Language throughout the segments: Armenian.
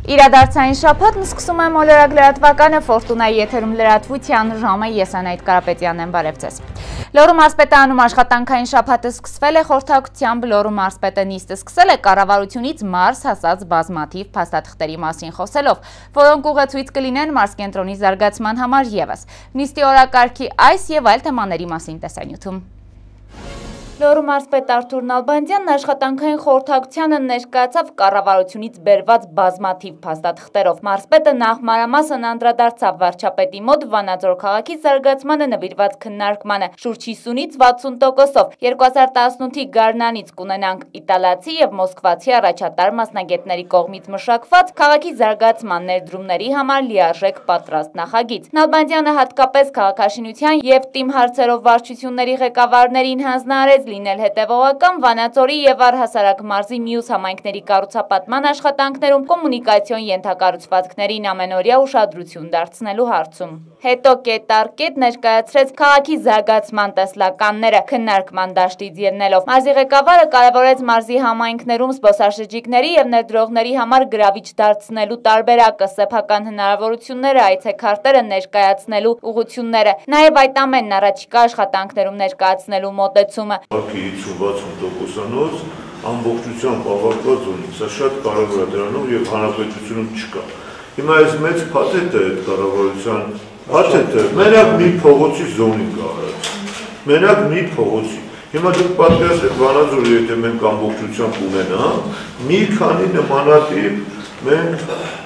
Իրադարձային շաբաթն սկսում է մոլորակ լրատվականը Ֆորտունայի եթերում լրատվության ժամը ես Անահիտ Կարապետյանն եմ, բարև ձեզ։ Լոռու մարզպետարանում աշխատանքային շաբաթը սկսվել է խորհրդակցությամբ, Լոռու մարզպետը նիստը սկսել է կառավարությունից մարզ հասած բազմաթիվ փաստաթղթերի մասին խոսելով, որոնք ուղեցույց կլինեն մարզկենտրոնի զարգացման համար ևս։ Նիստի օրակարգի այս եւ այլ թեմաների մասին տեսանյութում։ Լոռու մարզպետ Արթուր Նալբանդյանն աշխատանքային խորհրդակցությանը ներկայացավ կառավարությունից բերված բազմաթիվ փաստաթղթերով։ Մարզպետը նախ մանրամասն անդրադարձավ վարչապետի մոտ Վանաձոր քաղաքի զարգացմանը նվիրված քննարկմանը շուրջ 50-ից 60%-ով 2018-ի գարնանից կունենանք իտալացի եւ մոսկվացի առաջատար մասնագետների կողմից մշակված քաղաքի զարգացման ներդրումների համար լիարժեք պատրաստ նախագիծ։ Նալբանդյանը հատկապես քաղաքաշինության եւ թիմ հարցերով վարչությունների ղեկավարներին հանձնարարեց լինել հետևողական Վանաձորի եւ առհասարակ մարզի մյուս համայնքների կառուցապատման աշխատանքներում կոմունիկացիոն ենթակառուցվածքներին ամենօրյա ուշադրություն դարձնելու հարցում։ Հետո կետ առ կետ ներկայացրեց քաղաքի զարգացման տեսլականները քննարկման դաշտից ելնելով։ Մարզի ղեկավարը կարևորեց մարզի համայնքներում զբոսաշրջիկների եւ ներդրողների համար գրավիչ դարձնելու տարբերակը, սեփական հնարավորությունները, այցեքարտերը ներկայացնելու ուղղությունները, նաեւ այդ ամենն առաջիկա աշխատանքներում ներկայացնելու մոտեցումը։ 50-60%-անոց ամբողջությամբ ավարտված ունի, սա շատ կարևոր է դրանով եւ հանրապետությունում չկա։ Հիմա այս մեծ փաթեթը այդ կառավարության փաթեթը մենակ մի փողոցի զոնին կա արած։ Մենակ մի փողոցի։ Հիմա դուք պատկերացրեք Վանաձորը, եթե մենք ամբողջությամբ ունենանք, մի քանի նմանատիպ մենք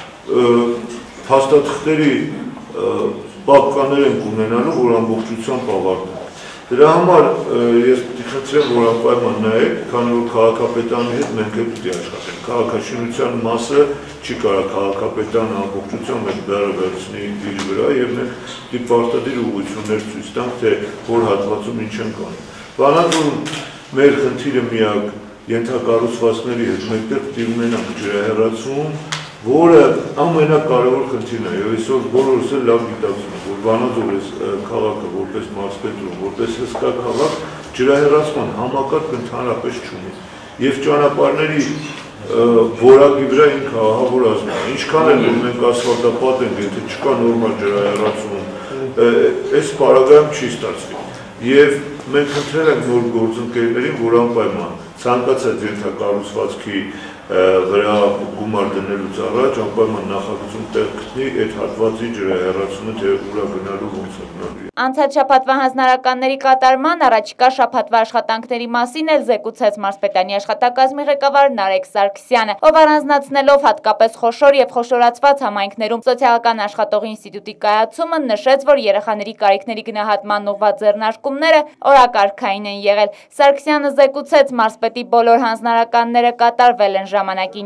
փաստաթղթերի պապկաներ ենք ունենալու, որ ամբողջությամբ ավարտեն։ Դրա համար ես խնդրեմ, որ անպայման նայեք, քանի որ քաղաքապետարանի հետ մենք էլ պետք է աշխատենք։ Քաղաքաշինության մասը չի կարող քաղաքապետարանը ամբողջությամբ այդ դարը վերցնի իր վրա եւ մենք դիպարտադիր ուղղություններ ցույց տանք, թե որ հատվածում ինչ ենք անում։ Վանաձորում մեր խնդիրը միակ ենթակառուցվածքների հետ մեկտեղ պետք է ունենանք ջրահեռացում, որը ամենակարևոր խնդիրն է, եւ այսօր բոլորս էլ լավ գիտակցում ենք, որ Վանաձորը քաղաքը որպես մարզպետարան, որպես հսկա քաղաք ջրահեռացման համակարգ ընդհանրապես չունի։ Եվ ճանապարհների որակի վրա ինքը ահավոր ազգ է։ Ինչքան էլ որ մենք ասֆալտապատ ենք, եթե չկա նորմալ ջրահեռացում, այս պարագայում չի ստացվի։ Եվ մենք խնդրել ենք նոր գործընկերներին, որ անպայման ցանկացած ենթակառուցվածքի վրա գումար դնելուց առաջ անպայման նախագծում տեղ գտնի այդ հատվածի ջրահեռացումը, թե ուրա գնալու ոնց է գնալու։ Անցած շաբաթվա հանձնարարականների կատարման առաջիկա շաբաթվա աշխատանքների մասին էլ զեկուցեց մարզպետարանի աշխատակազմի ղեկավար Նարեկ Սարգսյանը, ով առանձնացնելով հատկապես խոշոր եւ խոշորացված համայնքներում սոցիալական աշխատողի ինստիտուտի կայացումը, նշեց, որ երեխաների կարիքների գնահատման ուղղված ձեռնարկումները օրակարգային են եղել։ Սարգսյանը զեկուցեց, մարզպետի բոլոր հանձնարարականները կատարվել են ժամանակին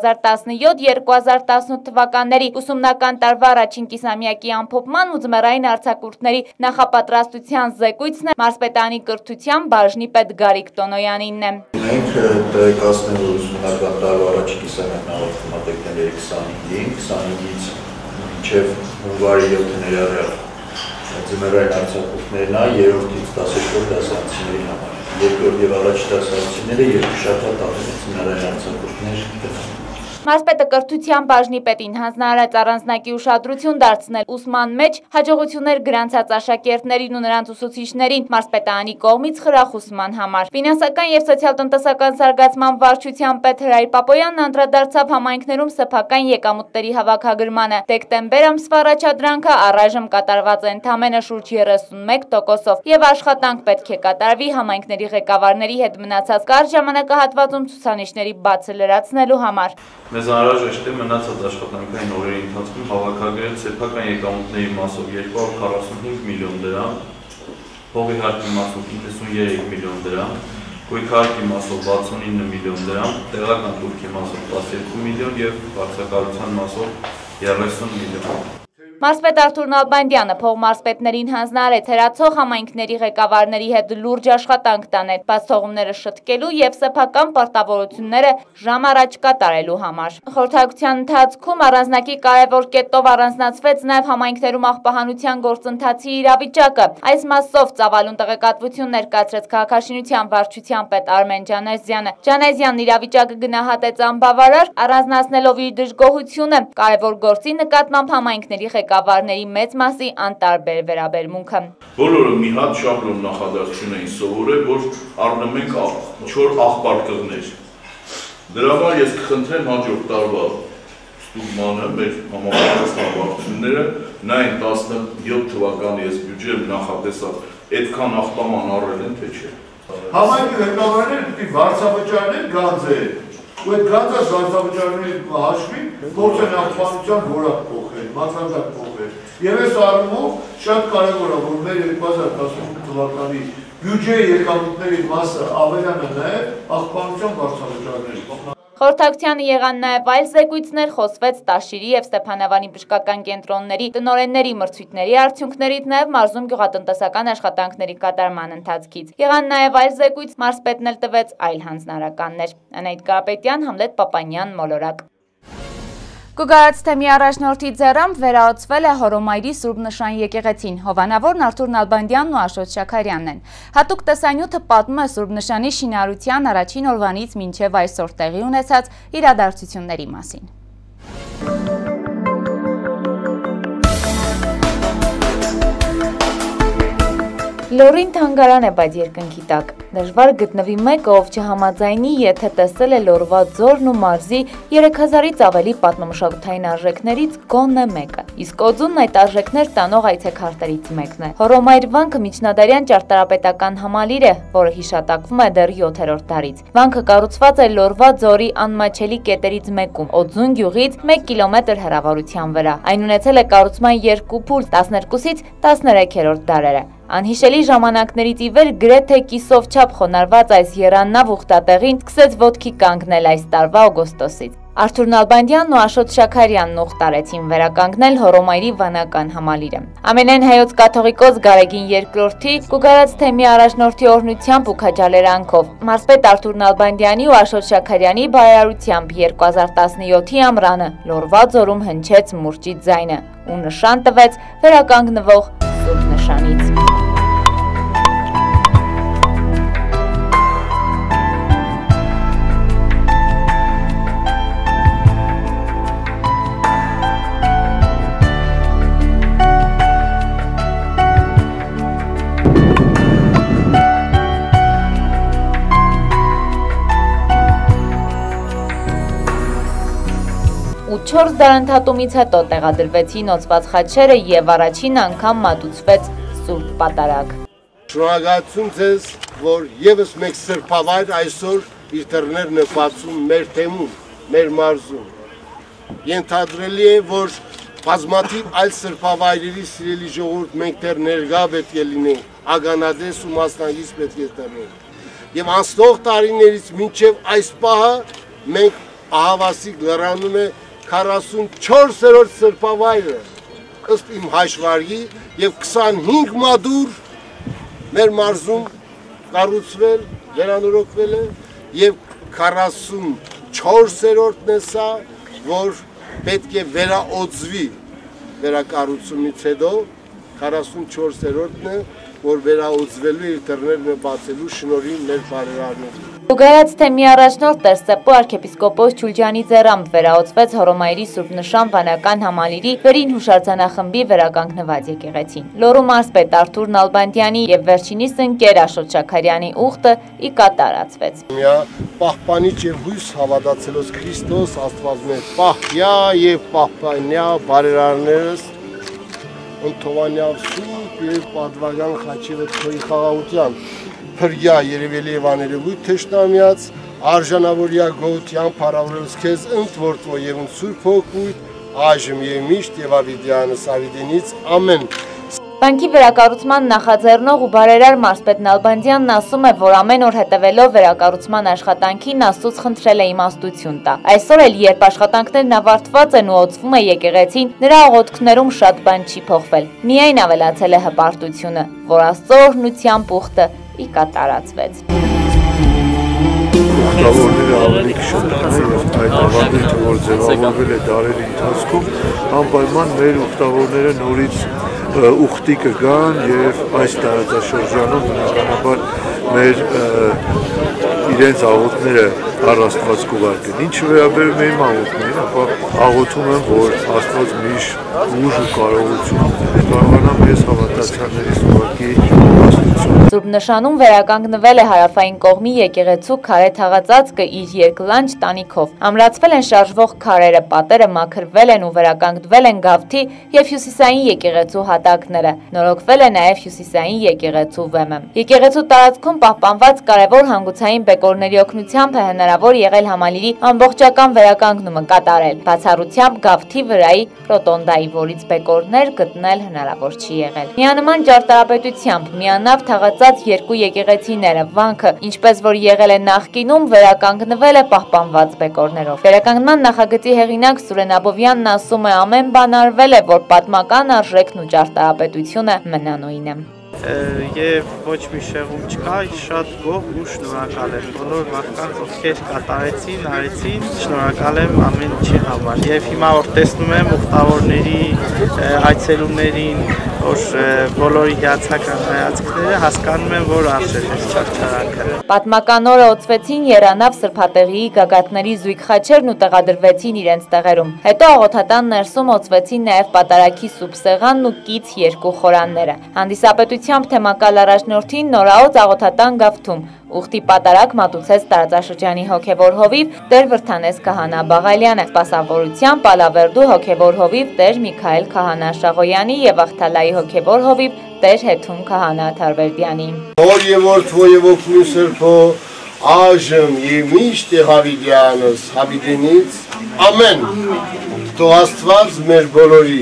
2017-2018 թվականների ուսումնական տարվա առաջին կիսամյակի ամփոփման ու ձմեռային արձակուրդների նախապատրաստության զեկույցն է մարզպետարանի կրթության բաժնի պետ Գարիկ Տոնոյանինն է։ Մենք տեղեկացնենք, որ ուսումնական տարվա առաջին կիսամյակն ավարտվում է դեկտեմբերի 25-ից մինչև հունվարի 7-ը ներառյալ ձմեռային արձակուրդներն է 3-ից 12 դասարանցիների համար։ Երկրորդ եւ առաջին դասարանցիները երկու շաբաթ ավելի ձմեռային արձակուրդներ։ Մարզպետը կրթության բաժնի պետին հանձնարարեց առանձնակի ուշադրություն դարձնել ուսման մեջ հաջողություններ գրանցած աշակերտներին ու նրանց ուսուցիչներին մարզպետարանի կողմից խրախուսման համար։ Ֆինանսական եւ սոցիալ-տնտեսական զարգացման վարչության պետ Հրայր Պապոյանն անդրադարձավ համայնքներում սեփական եկամուտների հավաքագրմանը։ Դեկտեմբեր ամսվա առաջադրանքը առայժմ կատարված է ընդամենը շուրջ 31%-ով եւ աշխատանք պետք է կատարվի համայնքների ղեկավարների հետ մնացած կարճ ժամանակահատվածում ցուցանիշների բացը լրացնելու համար։ Մեզ անհրաժեշտ է մնացած աշխատանքային օրերի ընթացքում հավաքագրել սեփական եկամուտների մասով 245 միլիոն դրամ, հողի հարկի մասով 53 միլիոն դրամ, գույք հարկի մասով 69 միլիոն դրամ, տեղական տուրքի մասով 12 միլիոն եւ վարձակալության մասով 30 միլիոն։ Մարզպետ Արթուր Նալբանդյանը փողմարզպետներին հանձնարարեց հեռացող համայնքների ղեկավարների հետ լուրջ աշխատանք տանել բացթողումները շտկելու եւ սեփական պարտավորությունները ժամ առաջ կատարելու համար։ Խորհրդակցության ընթացքում առանձնակի կարևոր կետով առանձնացվեց նաեւ համայնքներում աղբահանության գործընթացի իրավիճակը։ Այս մասով ծավալուն տեղեկատվություն ներկայացրեց քաղաքաշինության վարչության պետ Արմեն Ջանազյանը։ Ջանազյանն իրավիճակը գնահատեց անբավարար, առանձնացնելով իր դժգոհությունը կարևոր գործի նկատմամբ համայնքների ղեկավարների մեծ մասի անտարբեր վերաբերմունքը։ Բոլորը մի հատ շաբլոն նախադասություն էին սովորել, որ առնում ենք 4 աղբարկղներ։ Դրա համար ես կխնդրեմ հաջորդ տարվա ստուգմանը մեր համապատասխան վարչությունները նայեն 17 թվականի ես բյուջեը նախատեսած այդքան աղբաման առել են, թե չէ։ Համայնքի ղեկավարները պիտի վարձավճարներ գանձեր, ու այդ գանձած վարձավճարների հաշվի փորձեն աղբանության որակ փոխել, մակարդակ փոխել։ Եվ այս առումով շատ կարևոր է, որ մեր 2015 թվականի բյուջեի եկամուտների մասը ավելանը նաև աղբանության վարձավճարների։ Խորհրդակցությանը եղան նաև այլ զեկույցներ, խոսվեց Տաշիրի եւ Ստեփանավանի բժշկական կենտրոնների տնօրենների մրցույթների արդյունքներից, նաև մարզում գյուղատնտեսական աշխատանքների կատարման ընթացքից։ Եղան նաև այլ զեկույց, մարզպետն էլ տվեց այլ հանձնարարականներ։ Անահիտ Կարապետյան, Համլետ Պապանյան, Մոլորակ։ Գուգարաց թեմի առաջնորդի ձեռամբ վերահսկվել է Հորոմայրի Սուրբ Նշան եկեղեցին։ Հովանավորն Արթուր Նալբանդյանն ու Աշոտ Շաքարյանն են։ Հատուկ տեսանյութը պատմում է Սուրբ Նշանի շինարարության առաջին օրվանից մինչև այսօր տեղի ունեցած իրադարձությունների մասին։ Լորին թանգարան է, բայց երկնքի տակ։ Դժվար գտնվի մեկը, ով չհամաձայնի, եթե տեսել է Լորվա ձորն ու մարզի 3000-ից ավելի պատմամշակութային արժեքներից գոնե մեկը։ Իսկ Օձունն այդ արժեքներ տանող այցեքարտերից մեկն է։ Հորոմայր վանքը միջնադարյան ճարտարապետական համալիր է, որը հիշատակվում է դեռ 7-րդ դարից։ Վանքը կառուցված է Լորվա ձորի անմաչելի կետերից մեկում, Օձուն գյուղից 1 կիլոմետր հեռավորության վրա։ Այն ունեցել է կառուցման 2 փուլ 12-ից 13-րդ դարերը։ Անհիշելի ժամանակներից ի վեր գրեթե կիսով չափ խոնարհված այս եռանավ ուխտատեղին սկսեց ոտքի կանգնել այս տարվա օգոստոսից։ Արթուր Նալբանդյանն ու Աշոտ Շաքարյանն ուխտարեցին վերականգնել Հորոմայրի վանական համալիրը։ Ամենայն հայոց կաթողիկոս Գարեգին II Գուգարաց թեմի առաջնորդի օրհնությամբ ու քաջալերանքով մարզպետ Արթուր Նալբանդյանի ու Աշոտ Շաքարյանի բարերարությամբ 2017-ի ամռանը Լորվա ձորում հնչեց մուրճի ձայնը ու նշան տվեց վերականգնվող Սուրբ Նշանից։ Ու 4 դարընթացումից հետո տեղադրվեցին օծված խաչերը եւ առաջին անգամ մատուցվեց Սուրբ Պատարագ։ Շնորհակալություն ձեզ, որ եւս մեկ սրբավայր այսօր իր դռներն է բացում մեր թեմում, մեր մարզում։ Ենթադրելի է, որ բազմաթիվ այլ սրբավայրերի սիրելի ժողովուրդ մենք դեռ ներկա պետք է լինենք, ագանադես ու մասնագից պետք է տրենք։ Եվ անցնող տարիներից մինչև այս պահը մենք ահավասիկ լրանում է 44-րդ սրբավայրը ըստ իմ հաշվարկի եւ 25 մադուր մեր մարզում կառուցվել, վերանորոգվել է եւ 44-րդն է սա, որ պետք է վերաօծվի վերակառուցումից հետո 44-րդն է, որ վերաօծվելու իր դռներն բացելու շնորհիվ մեր բարերարներին։ Գուգարաց թեմի առաջնորդ Տեր-Սեպո arczepiskopos Ջուլջանի ձեռամբ վերաօծվեց Հորոմայրի Սուրբ Նշան վանական համալիրի վերին հուշարձանախմբի վերականգնված եկեղեցին։ Լոռու մարզպետ Արթուր Նալբանդյանի եւ վերջինիս ընկեր Աշոտ Շաքարյանի ուխտը ի կատարածվեց։ Միա պահպանիչ եւ հույս հավատացելոց Քրիստոս Աստված մեր պահպյա եւ պահպանյա բարերարներս ընթովանյալ սուրբ եւ պատվական խաչիվը քոյի խաղաղության Փրկյա երևելի եւ աներևույթ թշնամյաց արժանավորյա գոհության փառավորելուց քեզ ընթորդվո եւ Սուրբ Հոգուտ այժմ եւ միշտ եւ ավիդյանս ավիդենից ամեն։ Բանկի վերակառուցման նախաձեռնող ու բարերար մարզպետ Նալբանդյանն ասում է, որ ամեն օր հետևելով վերակառուցման աշխատանքին Աստծուց խնդրել է իմաստություն տա։ Այսօր էլ երբ աշխատանքներն ավարտված են ու օծվում է եկեղեցին, նրա աղոթքներում շատ բան չի փոխվել։ Միայն ավելացել է հպարտությունը, որ Աստծո օրհնությամբ ուխտը ի կատարածվեց։ Ուխտավորները ավելի կշտանան եւ այդ ավանդույթը, որ ձևավորվել է դարերի ընթացքում, անպայման մեր ուխտավորները նորից ուխտի կգան եւ այս տարածաշրջանում բնականաբար մեր իրենց աղոթները առ Աստված կուղարկեն։ Ինչը վերաբերում է իմ աղոթներին, ապա աղոթում եմ, որ Աստված միշտ ուժ ու կարողություն կարողանա մեզ հավատացյալներից ուղղակի իմաստություն։ Սուրբ նշանում վերականգնվել է հարավային կողմի եկեղեցու քարե թաղածածկը իր երկլանջ տանիքով։ Ամրացվել են շարժվող քարերը, պատերը մաքրվել են ու վերականգնվել են գավթի եւ հյուսիսային եկեղեցու հատակները։ Նորոգվել է նաեւ հյուսիսային եկեղեցու վեմը։ Եկեղեցու տարածքում պահպանված կարևոր հանգուցային բեկորների օգնությամբ է հնարավոր եղել համալիրի ամբողջական վերականգնումը կատարել, բացառությամբ գավթի վրայի ռոտոնդայի, որից բեկորներ գտնել հնարավոր չի եղել։ Միանման ճարտարապետությամբ միանավ թաղածած երկու եկեղեցիները, վանքը, ինչպես որ եղել է նախկինում, վերականգնվել է պահպանված բեկորներով։ Վերականգնման նախագծի հեղինակ Սուրեն Աբովյանն ասում է, ամեն բան արվել է, որ պատմական արժեքն ու ճարտարապետությունը մնա նույնը։ Եվ ոչ մի շեղում չկա, շատ գոհ ու շնորհակալ եմ բոլոր մարդկանց, ովքեր կատարեցին, արեցին, շնորհակալ եմ ամեն ինչի համար։ Եվ հիմա որ տեսնում եմ ուխտավորների այցելուներին, որ բոլորի հիացական հայացքները, հասկանում եմ, որ արժեք է չարչարանքը։ Պատմական օրը օծվեցին Երանավ սրբատեղիի գագաթների զույգ խաչերն ու տեղադրվեցին իրենց տեղերում։ Հետո աղոթատան ներսում օծվեցին նաև պատարագի սուրբ սեղանն ու կից երկու խորանները։ Հանդիսապետությամբ թեմակալ առաջնորդին նորաոց աղոթատան գավթում ուխտի պատարագ մատուցեց տարածաշրջանի հոգևոր հովիվ Տեր Վրթանես Քահանա Բաղալյանը, սպասավորությամբ Ալավերդու հոգևոր հովիվ Տեր Միքայել Քահանա Շաղոյանի եւ Աղթալայի հոգևոր հովիվ Տեր Հեթում Քահանա Թարվերդյանի։ Որ եւ որդվո եւ օգնու սրբո այժմ եւ միշտ Հավիդյանս Հավիդինից ամեն։ Թող Աստված մեր բոլորի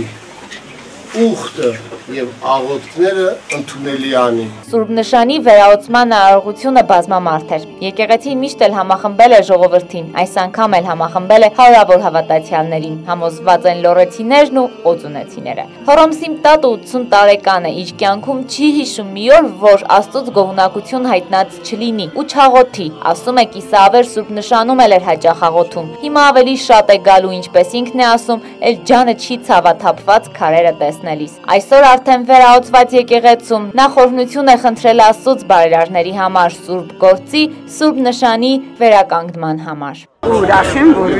ուխտը եւ աղոթքները ընդունելի անի։ Սուրբ նշանի վերահոսման արարողությունը բազմամարդ էր։ Եկեղեցին միշտ էլ համախմբել է ժողովրդին, այս անգամ էլ համախմբել է հարյուրավոր հավատացյալներին, համոզված են լոռեցիներն ու օծունեցիները։ Հռոմսիմ տատը 80 տարեկան է, իր կյանքում չի հիշում մի օր, որ Աստծոց գոհունակություն հայտնած չլինի ու չաղոթի, ասում է կիսավեր Սուրբ նշանում էլ էր հաճախ աղոթում։ Հիմա ավելի շատ է գալու, ինչպես ինքն է ասում, էլ ջանը չի ցավաթափված քարերը տեսնելիս։ Այսօր արդեն վերահոսված եկեղեցում նա խորհնություն է խնդրել Աստծուց բարերարների համար, Սուրբ գործի, Սուրբ նշանի վերականգնման համար։ Ուրախ եմ, որ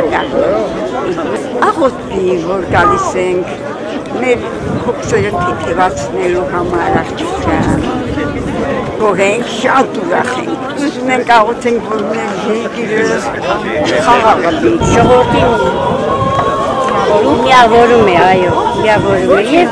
աղոթքի, որ գալիս ենք մեր հոգսերը թիթևացնելու համար Աստծուն։ Գոհ ենք, շատ ուրախ ենք։ Ուզում ենք աղոթենք, որ մեր երկիրը խաղաղի, ժողովրդին միավորում է, այո, միավորում է եւ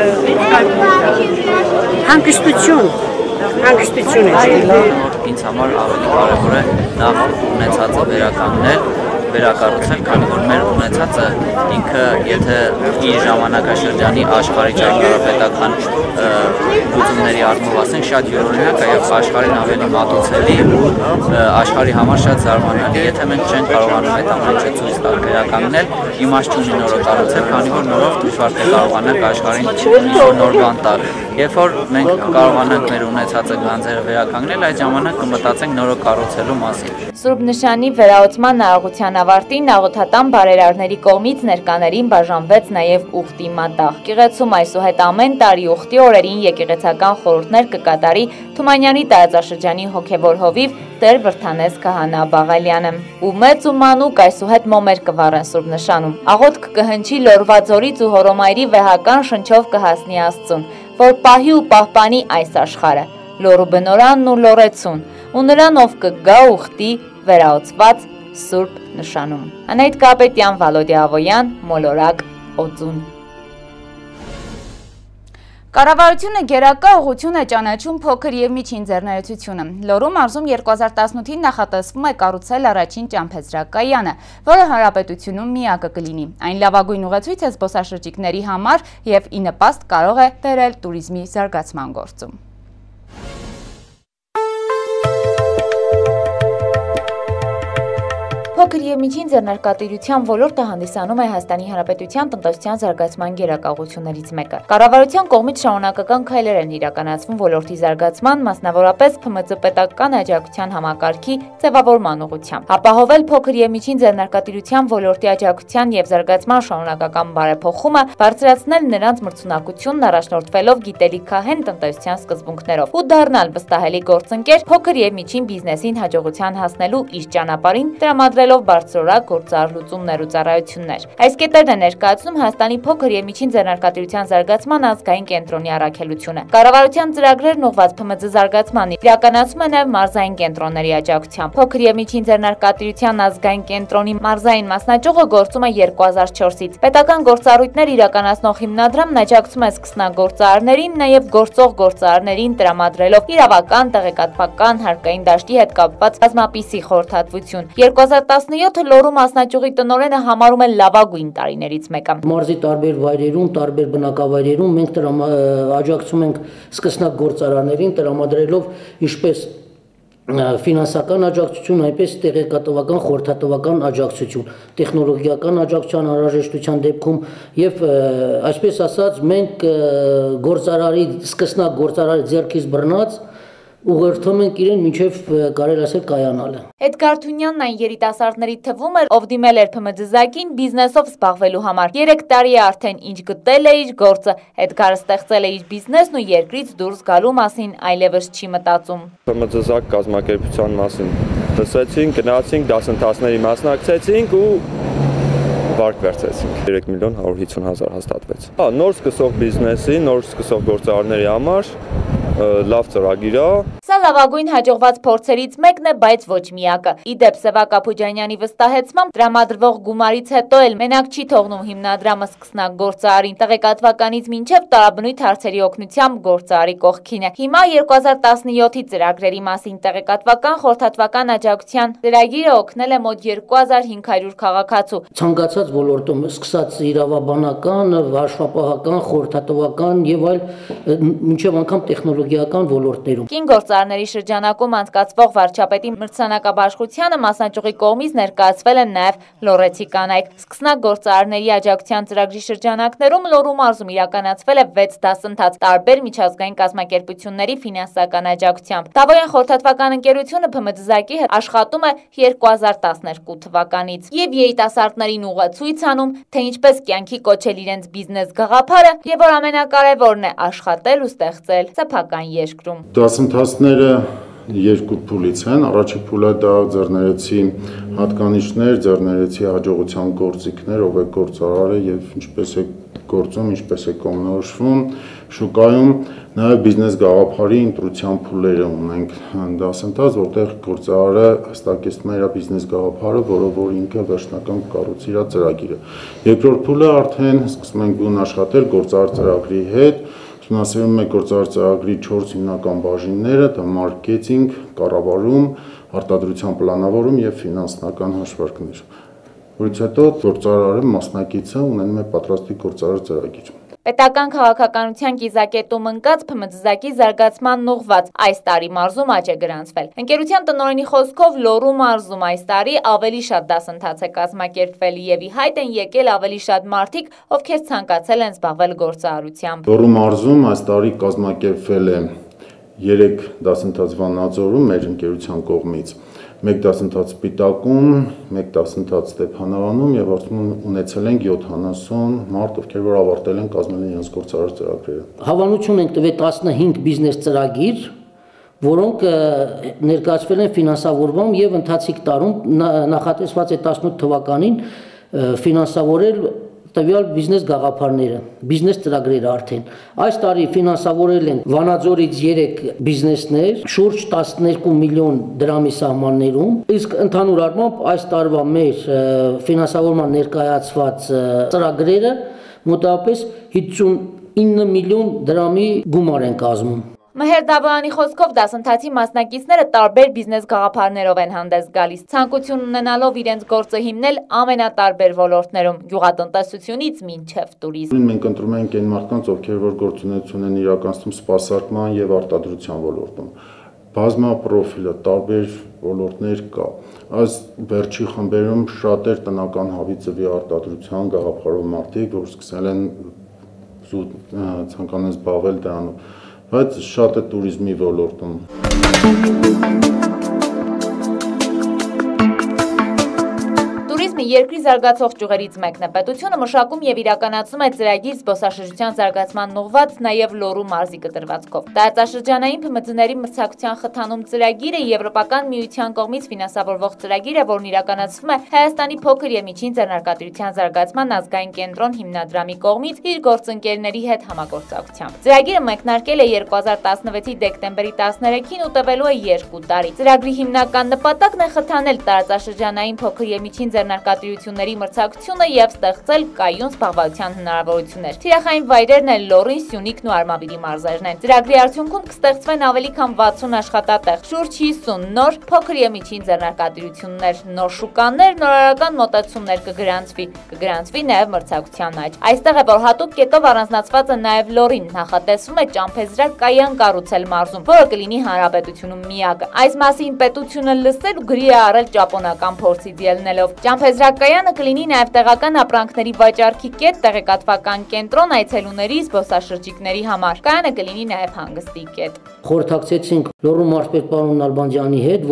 հանգստություն է։ Ինձ համար ավելի կարևոր է նախ ունեցածը վերականգնել, վերակառուցել, քանի որ մեր ունեցածը ինքը եթե իր ժամանակաշրջանի աշխարհի ճարտարապետական լուծումների առումով ասենք շատ յուրօրինակ է եւ աշխարհին ավելի մատուցելի ու աշխարհի համար շատ զարմանալի, եթե մենք չենք կարողանում այդ ամեն ինչը ցույց տալ, վերականգնել, իմաստ չունի նորը կառուցել, քանի որ նորով դժվար է կարողանանք աշխարհին ինչ-որ նոր բան տալ։ Երբ որ մենք կարողանանք մեր ունեցածը գանձերը վերականգնել, այդ ժամանակ կմտածենք նորը կառուցելու մասին։ Սուրբ նշանի վերահոսման արարողության ավարտին աղոթատան բարերարների կողմից ներկաներին բաժանվեց նաև ուխտի մատաղ։ Եկեղեցում այսուհետ ամեն տարի ուխտի օրերին եկեղեցական խորհուրդներ կկատարի Թումանյանի տարածաշրջանի հոգևոր հովիվ Տեր Վրթանես Քահանա Բաղալյանը։ Ու մեծ ու մանուկ այսուհետ մոմեր կվառեն Սուրբ նշանում։ Աղոթք կհնչի Լորվաձորից ու Հորոմայրի վեհական շնչով կհասնի Աստծուն, որ պահի ու պահպանի այս աշխարհը, լոռու բնորանն ու լոռեցուն, ու նրան ով կգա ուխտի վերահոսված Սուրբ նշանում։ Անահիտ Կարապետյան, Վալոդի Ավոյան, Մոլորակ, Օձուն։ Կառավարությունը գերակա ուղղություն է ճանաչում փոքր և միջին ձեռներեցությունը։ Լոռու մարզում 2018-ին նախատեսվում է կառուցել առաջին ճամփեզրակայանը, որը հանրապետությունում միակը կլինի։ Այն լավագույն ուղեցույց է զբոսաշրջիկների համար և ի նպաստ կարող է բերել տուրիզմի զարգացման գործում։ Փոքր և միջին ձեռնարկատիրության ոլորտը հանդիսանում է Հայաստանի Հանրապետության տնտեսության զարգացման գերակա ուղղություններից մեկը։ Կառավարության կողմից շարունակական քայլեր են իրականացվում ոլորտի զարգացման, մասնավորապես ՓՄԾ պետական աջակցության համակարգի ձևավորման ուղղությամբ։ Ապահովել փոքր և միջին ձեռնարկատիրության ոլորտի աջակցության և զարգացման շարունակական բարեփոխումը, բարձրացնել նրանց մրցունակությունն առաջնորդվելով գիտելիքահեն տնտեսության սկզբունքներով ու դառնալ վստահելի գործընկեր փոքր և միջին բիզնեսին հաջողության հասնելու իր ճանապարհին տրամադրելով բարձրորակ գործարար լուծումներ ու ծառայություններ։ Այս կետերն է ներկայացնում Հայաստանի փոքր և միջին ձեռնարկատիրության զարգացման ազգային կենտրոնի առաքելությունը։ Կառավարության ծրագրերն ուղղված ՓՄԶ զարգացմանն իրականացում է նաև մարզային կենտրոնների աջակցությամբ։ Փոքր և միջին ձեռնարկատիրության ազգային կենտրոնի մարզային մասնաճյուղը գործում է 2004-ից։ Պետական գործառույթներ իրականացնող հիմնադրամն աջակցում է սկսնագործարարներին, նաև գործող գործարարներին տրամադրելով իրավական, տեղեկատվական, հարկային դաշտի հետ կապված բազմապիսի խորհրդատվություն։ 2017-ը Լոռու մասնաճյուղի տնօրենը համարում է լավագույն տարիներից մեկը։ Մարզի տարբեր վայրերում, տարբեր բնակավայրերում մենք աջակցում ենք սկսնակ գործարարներին, տրամադրելով ինչպես ֆինանսական աջակցություն, այնպես տեղեկատվական, խորհրդատվական աջակցություն, տեխնոլոգիական աջակցության անհրաժեշտության դեպքում եւ այսպես ասած մենք գործարարի սկսնակ գործարարի ձեռքից բռնած ուղղորդում ենք իրեն մինչև կարելի ասել կայանալը։ Էդգար Թունյանն այն երիտասարդների թվում էր, ով դիմել էր ՓՄԶ-ին բիզնեսով զբաղվելու համար։ 3 տարի է արդեն ինչ գտել է իր գործը։ Էդգարը ստեղծել է իր բիզնեսն ու երկրից դուրս գալու մասին այլևս չի մտածում։ ՓՄԶ կազմակերպության մասին լսեցինք, գնացինք, դասընթացների մասնակցեցինք ու վարկ վերցեցինք։ 3 միլիոն 150 հազար հաստատվեց։ Նոր սկսող բիզնեսի, նոր սկսող գործարարների համար լավ ծրագիր է։ Սա լավագույն հաջողված փորձերից մեկն է, բայց ոչ միակը։ Իդեպ Սևակ Ափուջանյանի վստահեցմամբ տրամադրվող գումարից հետո էլ մենակ չի թողնում հիմնադրամը սկսնակ գործարարին, տեղեկատվականից մինչև տարաբնույթ հարցերի օգնությամբ գործարարի կողքին է։ Հիմա 2017-ի ծրագրերի մասին տեղեկատվական խորհրդատվական աջակցության ծրագիրը օգնել է մոտ 2500 քաղաքացու։ Ցանկացած ոլորտում, սկսած իրավաբանական, հաշվապահական, խորհրդատվական եւ այլ մինչև անգամ տեխնոլոգիական ոլորտներում։ Կին գործարարների շրջանակում անցկացվող վարչապետի մրցանակաբաշխությանը մասնաճյուղի կողմից ներկայացվել են նաև լոռեցի կանայք։ Սկսնակ գործարարների աջակցության ծրագրի շրջանակներում Լոռու մարզում իրականացվել է 6 դասընթաց տարբեր միջազգային կազմակերպությունների ֆինանսական աջակցությամբ։ Դավոյան խորհրդատվական ընկերությունը ՓՄԶ-ի հետ աշխատում է 2012 թվականից եւ երիտասարդներին ուղեցույց անում, թե ինչպես կյանքի կոչել իրենց բիզնես գաղափարը եւ որ ամենակարևորն է աշխատել ու ստեղծել սեփական երկրում։ Դասընթացները երկու փուլից են։ Առաջի փուլը դա ձեռներեցի հատկանիշներ, ձեռներեցի հաջողության գործիքներ, ով է գործարարը եւ ինչպես է գործում, ինչպես է կողմնորոշվում շուկայում, նաեւ բիզնես գաղափարի ընտրության փուլերը ունենք դասընթաց, որտեղ գործարարը հստակեցնում է իր բիզնես գաղափարը, որով որ ինքը վերջնական կառուցի իր ծրագիրը։ Երկրորդ փուլը արդեն սկսում ենք գուն աշխատել գործարար ծրագրի հետ։ Ուսումնասիրում է գործարար ծրագրի 4 հիմնական բաժինները՝ դա մարքեթինգ, կառավարում, արտադրության պլանավորում եւ ֆինանսական հաշվարկներ։ Որից հետո գործարարը մասնակիցը ունենում է պատրաստի գործարար ծրագիր։ Պետական քաղաքականության կիզակետում ընկած ՓՄԶ-ի զարգացմանն ուղղված այս տարի մարզում աճ է գրանցվել։ Ընկերության տնօրենի խոսքով Լոռու մարզում այս տարի ավելի շատ դասընթաց է կազմակերպվել եւ ի հայտ են եկել ավելի շատ մարդիկ, ովքեր ցանկացել են զբաղվել գործարարությամբ։ Լոռու մարզում այս տարի կազմակերպվել է 3 դասընթաց Վանաձորում մեր ընկերության կողմից, 1 դասընթաց Սպիտակում, 1 դասընթաց Ստեփանավանում եւ արդյունքում ունեցել ենք 70 մարդ, ովքեր որ ավարտել են կազմել իրենց գործարար ծրագրերը։ Հավանություն ենք տվել 15 բիզնես ծրագիր, որոնք ներկայացվել են ֆինանսավորման եւ ընթացիկ տարում նախատեսված է 18 թվականին ֆինանսավորել տվյալ բիզնես գաղափարները, բիզնես ծրագրերը արդեն։ Այս տարի ֆինանսավորել են Վանաձորից 3 բիզնեսներ, շուրջ 12 միլիոն դրամի սահմաններում, իսկ ընդհանուր առմամբ այս տարվա մեր ֆինանսավորման ներկայացված ծրագրերը մոտավորապես 50 9 միլիոն դրամի գումար են կազմում։ Մհեր Դավոյանի խոսքով դասընթացի մասնակիցները տարբեր բիզնես գաղափարներով են հանդես գալիս, ցանկություն ունենալով իրենց գործը հիմնել ամենատարբեր ոլորտներում, գյուղատնտեսությունից մինչև տուրիզմ։ Մենք ընտրում ենք այն մարդկանց, ովքեր որ գործունեություն են իրականացնում սպասարկման եւ արտադրության ոլորտում։ Բազմապրոֆիլը, տարբեր ոլորտներ կա։ Այս վերջի խմբերում շատեր տնական հավի ծվի արտադրության գաղափարով մարդիկ, որ սկսել են ցանկանում են զբաղվել դրանով, բայց շատ է տուրիզմի ոլորտում։ Տուրիզմը երկրի զարգացող ճյուղերից մեկն է։ Պետությունը մշակում եւ իրականացնում է ծրագիր զբոսաշրջության զարգացման ուղղված նաեւ Լոռու մարզի կտրվածքով։ Տարածաշրջանային ՓՄԶ-ների մրցակցության խթանում ծրագիրը Եվրոպական միության կողմից ֆինանսավորվող ծրագիր է, որն իրականացվում է Հայաստանի փոքր եւ միջին ձեռնարկատիրության զարգացման ազգային կենտրոն հիմնադրամի կողմից իր գործընկերների հետ համագործակցությամբ։ Ծրագիրը մեկնարկել է 2016-ի դեկտեմբերի 13-ին ու տևելու է 2 տարի։ Ծրագրի հիմնական նպատակն է խթանել տարածաշրջանային փոքր եւ միջին ձեռնարկատիրությունների մրցակցությունը եւ ստեղծել կայուն զբաղվածության հնարավորություններ։ Թիրախային վայրերն են Լոռին, Սյունիքն ու Արմավիրի մարզերն են։ Ծրագրի արդյունքում կստեղծվեն ավելի քան 60 աշխատատեղ, շուրջ 50 նոր փոքր եւ միջին ձեռնարկատիրություններ, նոր շուկաներ, նորարարական մոտեցումներ կգրանցվի նաեւ մրցակցության աճ։ Այստեղ է, որ հատուկ կետով առանձնացված է նաեւ Լոռին, նախատեսվում է ճամփեզրակ կայան կառուցել մարզում, որը կլինի հանրապետությունում միակը։ Այս մասին պետությունը լսել ու գրի է առել ճապոնական փորձից ելնելով։ Ճամփեզրակայանը կլինի նաև տեղական ապրանքների վաճառքի կետ, տեղեկատվական կենտրոն այցելուների, զբոսաշրջիկների համար։ Կայանը կլինի նաև հանգստի կետ։ Խորհրդակցեցինք Լոռու մարզպետ պարոն Նալբանդյանի հետ,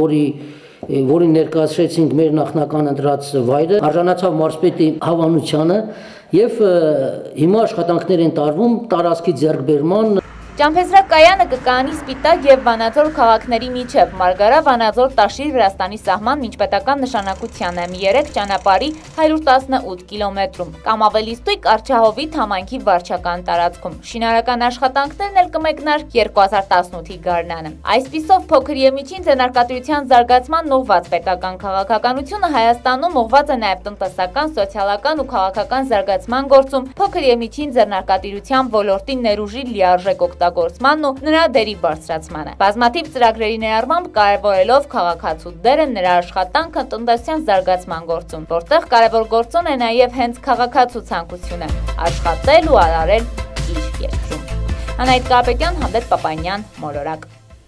որին ներկայացրեցինք մեր նախնական ընտրած վայրը, արժանացավ մարզպետի հավանությանը եւ հիմա աշխատանքներ են տարվում տարածքի ձեռքբերման։ Ճամփեզրակ կայանը կկայանի Սպիտակ եւ Վանաձոր քաղաքների միջև, Մարգարա, Վանաձոր, Տաշիր, Վրաստանի սահման միջպետական նշանակության M3 ճանապարհի 118 կիլոմետրում, կամ ավելի ստույգ Արչահովիտ համայնքի վարչական տարածքում։ Շինարարական աշխատանքներն էլ կմեկնարկեն 2018-ի գարնանը։ Այսպիսով փոքր եւ միջին ձեռնարկատիրության զարգացման ուղղված պետական քաղաքականությունը Հայաստանում ուղղված է նաեւ տնտեսական, սոցիալական ու քաղաքական զարգացման գործում փոքր եւ միջին ձեռնարկատիրության ոլորտի ներուժի լիարժեք օգտագործմանն ու նրա դերի բարձրացմանը։ Բազմաթիվ ծրագրերի ներառմամբ կարևորելով քաղաքացու դերը նրա աշխատանքը տնտեսության զարգացման գործում, որտեղ կարևոր գործոն է նաև հենց քաղաքացու ցանկությունը աշխատել ու արարել իր երկրում։ Անահիտ Կարապետյան, Հանդես Պապանյան, Մոլորակ։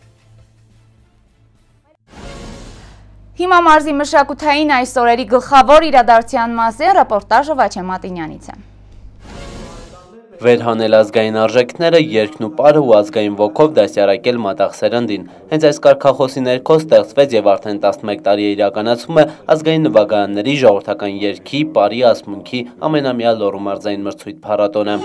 Հիմա մարզի մշակութային այս օրերի գլխավոր իրադարձության մասին ռեպորտաժը Վաչե Մատինյանից է։ Վերհանել ազգային արժեքները, երգն ու պարը ու ազգային ոգով դասյարակել մատաղ սերնդին։ Հենց այս կարգախոսի ներքո ստեղծվեց եւ արդեն 11 տարի է իրականացվում է ազգային նվագարանների, ժողովրդական երգի, պարի, ասմունքի ամենամյա Լոռու մարզային մրցույթ փառատոնը։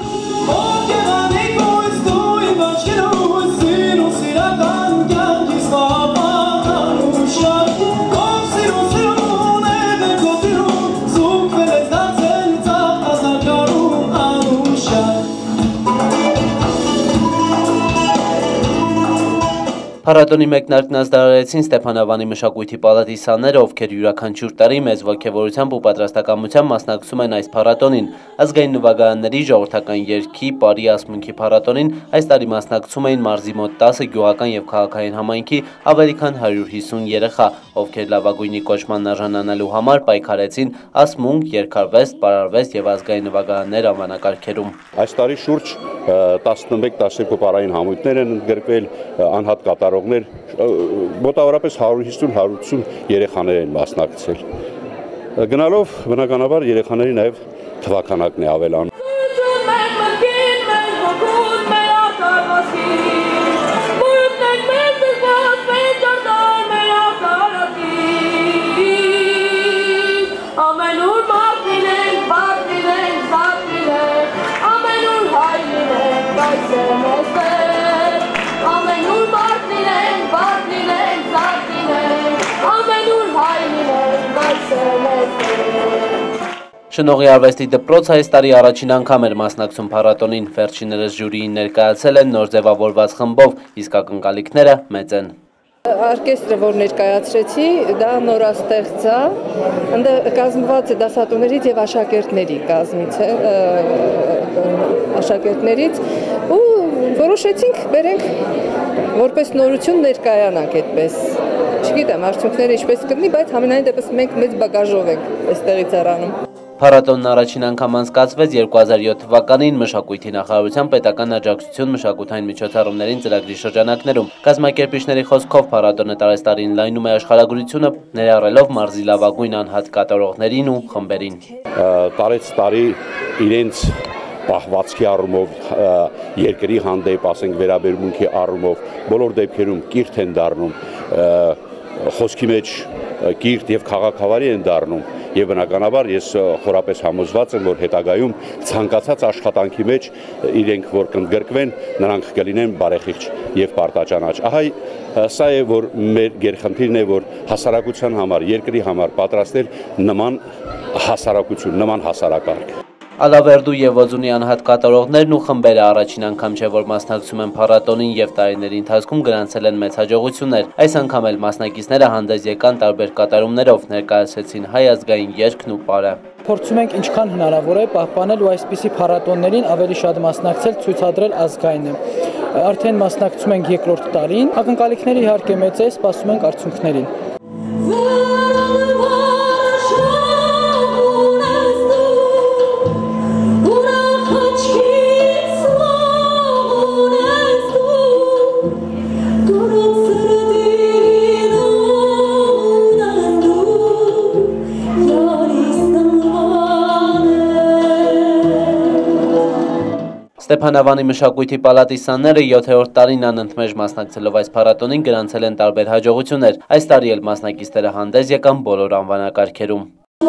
Փառատոնի մեկնարկն ազդարարեցին Ստեփանավանի մշակույթի պալատի սաները, ովքեր յուրաքանչյուր տարի մեծ ոգևորությամբ ու պատրաստակամությամբ մասնակցում են այս փառատոնին։ Ազգային նվագարանների, ժողովրդական երգի, պարի, ասմունքի փառատոնին այս տարի մասնակցում էին մարզի մոտ 10 գյուղական եւ քաղաքային համայնքի ավելի քան 150 երեխա, ովքեր լավագույնի կոչման արժանանալու համար պայքարեցին ասմունք, երգարվեստ, պարարվեստ եւ ազգային նվագարաններ անվանակարգերում։ Այս տարի շուրջ 11-12 պարային համույթներ են ընդգրկվել, անհատ կատարողներ, մոտավորապես 150-180 երեխաներ են մասնակցել։ Գնալով բնականաբար երեխաների նաև թվականակն է ավելանում։ Շնողի արվեստի դպրոցը այս տարի առաջին անգամ էր մասնակցում փառատոնին, վերջիներս ժյուրիին ներկայացել են նոր ձևավորված խմբով, իսկ ակնկալիքները մեծ են։ Orkestre, որ ներկայացրեցի, դա նորաստեղծ է, ընդ կազմված է դասատուներից եւ աշակերտների կազմից է, աշակերտներից ու որոշեցինք բերենք որպես նորություն ներկայանանք այդպես։ Չգիտեմ, արդյունքները ինչպես կլինի, բայց համենայն դեպս մենք մեծ բագաժով ենք այստեղից առանում։ Փառատոնն առաջին անգամ անցկացվեց 2007 թվականին Մշակույթի նախարարության պետական աջակցություն մշակութային միջոցառումներին ծրագրի շրջանակներում։ Կազմակերպիչների խոսքով փառատոնը տարեստարին լայնում է աշխարհագրությունը, ներառելով մարզի լավագույն անհատ կատարողներին ու խմբերին։ Տարեցտարի իրենց պահվածքի առումով, երկրի հանդեպ, ասենք վերաբերմունքի առումով, բոլոր դեպքերում կիրթ են դառնում, խոսքի մեջ կիրթ եւ քաղաքավարի են դառնում եւ բնականաբար ես խորապես համոզված եմ, որ հետագայում ցանկացած աշխատանքի մեջ իրենք որ կընդգրկվեն, նրանք կլինեն բարեխիղճ եւ պարտաճանաչ։ Ահա սա է որ մեր գերխնդիրն է, որ հասարակության համար, երկրի համար պատրաստել նման հասարակություն, նման հասարակարգ։ Ալավերդու եւ Ոզունի անհատ կատարողներն ու խմբերը առաջին անգամ չէ որ մասնակցում են փառատոնին եւ տարիների ընթացքում գրանցել են մեծ հաջողություններ։ Այս անգամ էլ մասնակիցները հանդես եկան տարբեր կատարումներով, ներկայացրեցին հայ ազգային երգն ու պարը։ Փորձում ենք ինչքան հնարավոր է պահպանել ու այսպիսի փառատոններին ավելի շատ մասնակցել, ցույցադրել ազգայինը։ Արդեն մասնակցում ենք երկրորդ տարին, ակնկալիքները իհարկե մեծ է, սպասում ենք արդյունքներին։ Ստեփանավանի մշակույթի պալատի սաները 7-րդ տարին անընդմեջ մասնակցելով այս փառատոնին գրանցել են տարբեր հաջողություններ։ Այս տարի էլ մասնակիցները հանդես եկան բոլոր անվանակարգերում։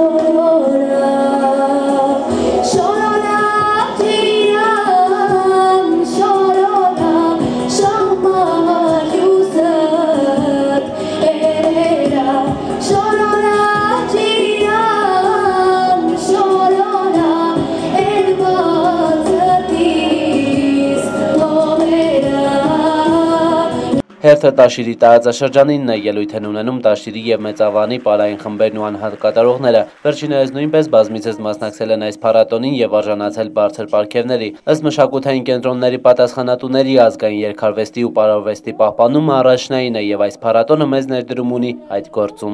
Հերթը Տաշիրի տարածաշրջանինն է, ելույթ են ունենում Տաշիրի եւ Մեծավանի պարային խմբերն ու անհատ կատարողները։ Վերջիններս նույնպես բազմիցս մասնակցել են այս փառատոնին եւ արժանացել բարձր պարգևների։ Ըստ մշակութային կենտրոնների պատասխանատուների ազգային երգարվեստի ու պարարվեստի պահպանումը առաջնային է եւ այս փառատոնը մեծ ներդրում ունի այդ գործում։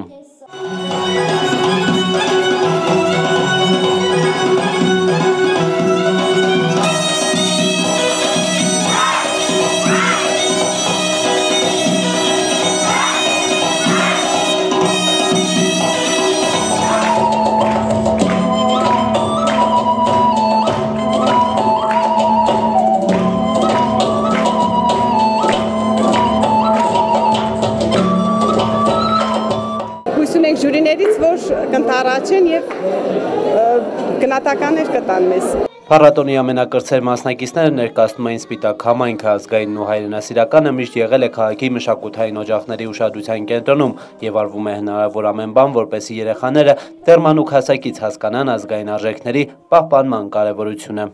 Ժյուրիներից, որ կընթառաջեն եւ գնահատականներ կտան մեզ։ Փառատոնի ամենակրտսեր մասնակիցները ներկայացնում էին Սպիտակ համայնքը, ազգայինն ու հայրենասիրականը միշտ եղել է քաղաքի մշակութային օջախների ուշադրության կենտրոնում եւ արվում է հնարավոր ամեն բան, որպեսզի երեխաները դեռ մանուկ հասակից հասկանան ազգային արժեքների պահպանման կարեւորությունը։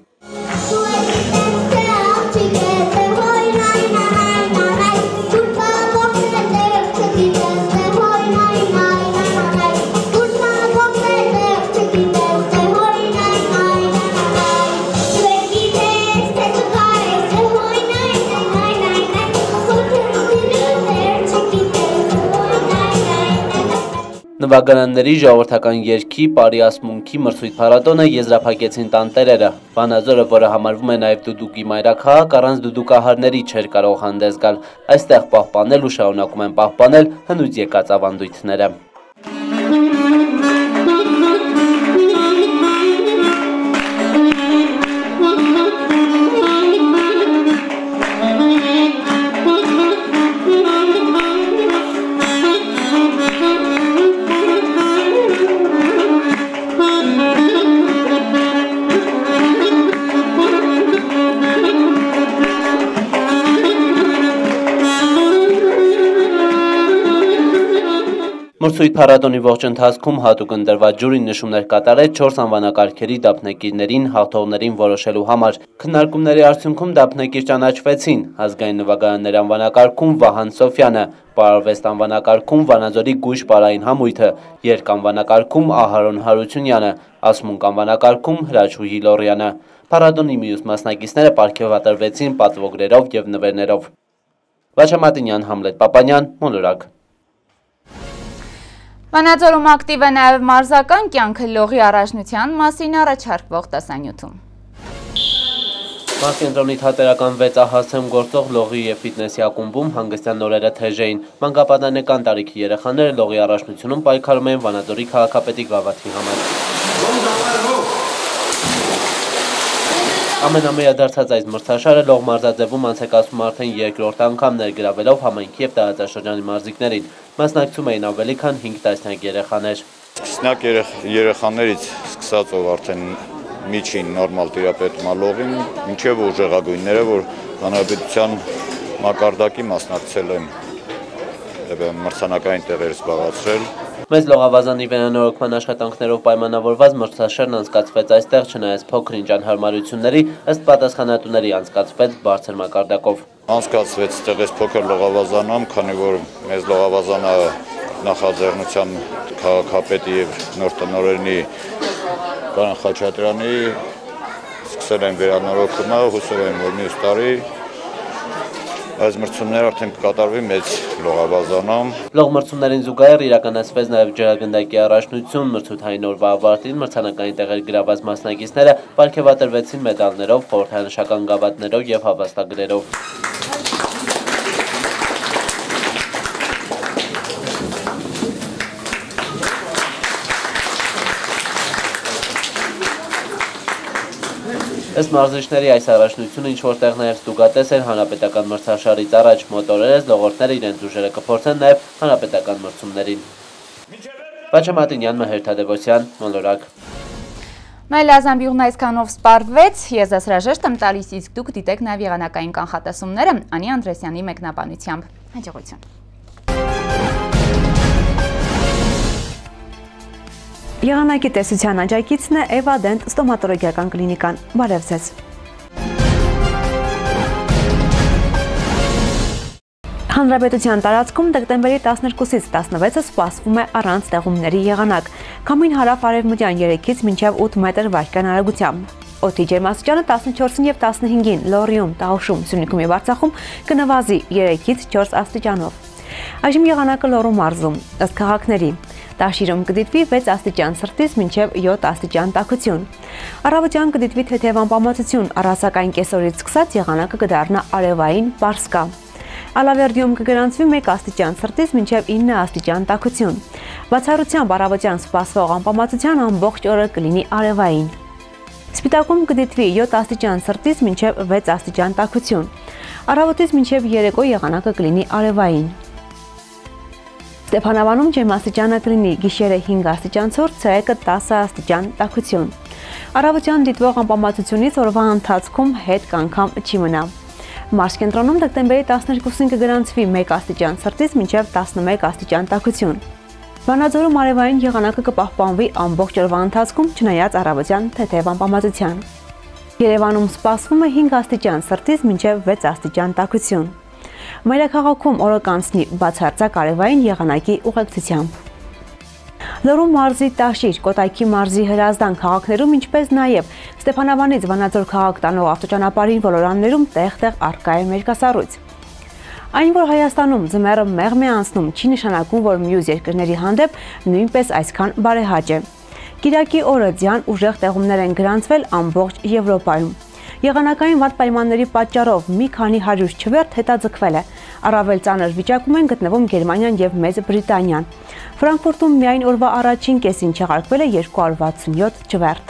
Նվագարանների, ժողովրդական երգի, պարիասմունքի մրցույթ փառատոնը եզրափակեցին տանտերերը։ Վանաձորը, որը համարվում է նաև դուդուկի մայրաքաղաք, առանց դուդուկահարների չէր կարող հանդես գալ։ Այստեղ պահպանել ու շարունակում են պահպանել հնուց եկած ավանդույթները։ Մրցույթ փառատոնի ողջ ընթացքում հատուկ ընտրված ջուրին նշումներ կատարեց 4 անվանակարգերի դափնեկիրներին հաղթողներին որոշելու համար։ Քննարկումների արդյունքում դափնեկիր ճանաչվեցին ազգային նվագարաններ անվանակարգում Վահան Սոֆյանը, պարարվեստ անվանակարգում Վանաձորի գույշ պարային համույթը, երկ անվանակարգում Ահարոն Հարությունյանը, ասմունք անվանակարգում Հրաչուհի Լոռյանը։ Փառատոնի մյուս մասնակիցները պարգևատրվեցին պատվոգրերով և նվերներով։ Վաչա Մատինյան, Համլետ Պապանյան, Մոլորակ։ Վանաձորում ակտիվ է նաև մարզական կյանքը լողի առաջնության մասին առաջարկվող տեսանյութում։ Մարզկենտրոնի թատերական 6 ահասեմ գործող լողի և ֆիթնեսի ակումբում հանգստյան օրերը թեժ էին։ Մանկապատանեկան տարիքի երեխաները լողի առաջնությունում պայքարում էին Վանաձորի քաղաքապետի գավաթի համար։ Ամենամեա դարձած այս մրցաշարը լող մարզաձևում անցեկացում արդեն երկրորդ անգամ ներգրավելով համայնքի և տարածաշրջանի մարզիկներին։ Մասնակցում էին ավելի քան 5 տասնյակ երեխաներ։ Սկսնակ երեխաներից սկսած ով արդեն միջին նորմալ տիրապետումա լողին, մինչև ուժեղագույնները, որ հանրապետության մակարդակի մասնակցել են մրցանակային տեղեր զբաղացրել։ Մեծ լողավազանի վերանորոգման աշխատանքներով պայմանավորված մրցաշարն անցկացվեց այստեղ, չնայած փոքր-ինչ անհարմարությունների, ըստ պատասխանատուների անցկացվեց բարձր մակարդակով։ Անցկացվեց այդպես փոքր լողավազանում, քանի որ մեծ լողավազանը նախաձեռնության քաղաքապետի և նոր տնօրենի Կանան Խաչատրյանի սկսել են վերանորոգումը, հուսով եմ, որ մյուս տարի այս մրցումները արդեն կկատարվի մեծ լողավազանում։ Լող մրցումներին զուգահեռ իրականացվեց նաև ջրագնդակի առաջնություն, մրցութային օրվա ավարտին մրցանակային տեղեր գրաված մասնակիցները պարգևատրվեցին մեդալներով, խորհրդանշական գավաթներով և հավաստագրերով։ Ըստ մարզիչների այս առաջնությունը ինչ-որտեղ նաև ստուգատես էր հանրապետական մրցաշարից առաջ, մոտորերես լողորդները իրենց ուժերը կփորձեն նաև հանրապետական մրցումներին։ Վաչա Մատինյան, Մհեր Թադևոսյան, Մոլորակ։ Մեր լազամբյուղն այսքանով սպառվեց, ես ես հրաժեշտ եմ տալիս, իսկ դուք դիտեք նաև եղանակային կանխատեսումները Անի Անդրեսյանի մեկնաբանությամբ։ Հաջողություն։ Եղանակի տեսության աջակիցն է Էվադենտ ստոմատոլոգիական կլինիկան։ Բարև ձեզ։ Հանրապետության տարածքում դեկտեմբերի 12-ից 16-ը սպասվում է առանց տեղումների եղանակ, քամին հարավ-արևմտյան 3-ից մինչև 8 մետր վայրկյան արագությամբ։ Օդի ջերմաստիճանը 14-ին և 15-ին Լոռիում, Տավուշում, Սյունիքում և Արցախում կնվազի 3-ից 4 աստիճանով։ Այժմ եղանակը Լոռու մարզում, ըստ քաղաքների։ Տաշիրում կդիտվի 6 աստիճան ցրտից մինչև 7 աստիճան տաքություն։ Առավոտյան կդիտվի թեթև անպամացություն, առհասարակային կեսօրից սկսած եղանակը կդառնա արևային պարսկա։ Ալավերդիում կգրանցվի 1 աստիճան ցրտից մինչև 9 աստիճան տաքություն։ Բացառությամբ առավոտյան սպասվող անպամացության ամբողջ օրը կլինի արևային։ Սպիտակում կդիտվի 7 աստիճան ցրտից մինչև 6 աստիճան տաքություն։ Առավոտից մինչև երեկո եղանակը կլինի արևային։ Ստեփանավանում ջերմաստիճանը կլինի գիշերը 5 աստիճան ցուրտ, ցերեկը 10 աստիճան տաքություն։ Առավոտյան դիտվող անպամացությունից օրվա ընթացքում հետ կանգամ չի մնա։ Մարզկենտրոնում դեկտեմբերի 12-ին կգրանցվի 1 աստիճան ցրտից մինչև 11 աստիճան տաքություն։ Վանաձորում արևային եղանակը կպահպանվի ամբողջ օրվա ընթացքում, չնայած առավոտյան թեթև անպամացության։ Երևանում սպասվում է 5 աստիճան ցրտից մինչև 6 աստիճան տաքություն։ Մայրաքաղաքում օրը կանցնի բացարձակ արևային եղանակի ուղեկցությամբ։ Լոռու մարզի Տաշիր, Կոտայքի մարզի Հրազդան քաղաքներում, ինչպես նաև Ստեփանավանից Վանաձոր քաղաք տանող ավտոճանապարհին ոլորաններում տեղ-տեղ առկա է մերկասառույց։ Այն, որ Հայաստանում ձմեռը մեղմ է անցնում, չի նշանակում, որ մյուս երկրների հանդեպ նույնպես այսքան բարեհաճ է։ Կիրակի օրը ձյան ուժեղ տեղումներ են գրանցվել ամբողջ Եվրոպայում։ Եղանակային վատ պայմանների պատճառով մի քանի հարյուր չվերթ հետաձգվել է։ Առավել ծանր վիճակում են գտնվում Գերմանիան և Մեծ Բրիտանիան։ Ֆրանկֆուրտում միայն օրվա առաջին կեսին չեղարկվել է 267 չվերթ։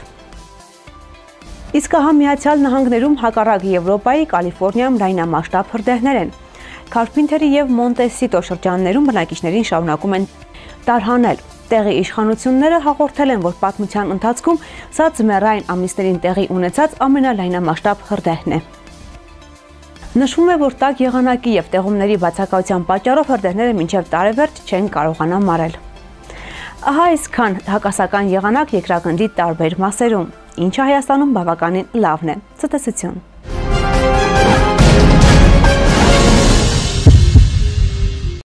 Իսկ հա Միացյալ Նահանգներում հակառակ Եվրոպայի Կալիֆոռնիայում լայնամասշտաբ հրդեհներ են։ Քարփինթերի և Մոնտեսիտո շրջաններում բնակիչներին շարունակում են տարհանել։ Տեղի իշխանությունները հաղորդել են, որ պատմության ընթացքում սա ձմեռային ամիսներին տեղի ունեցած ամենալայնամասշտաբ հրդեհն է։ Նշվում է, որ տաք եղանակի և տեղումների բացակայության պատճառով հրդեհները մինչև տարեվերջ չեն կարողանա մարել։ Ահա այսքան հակասական եղանակ երկրագնդի տարբեր մասերում, ինչը Հայաստանում բավականին լավն է։ Ցտեսություն։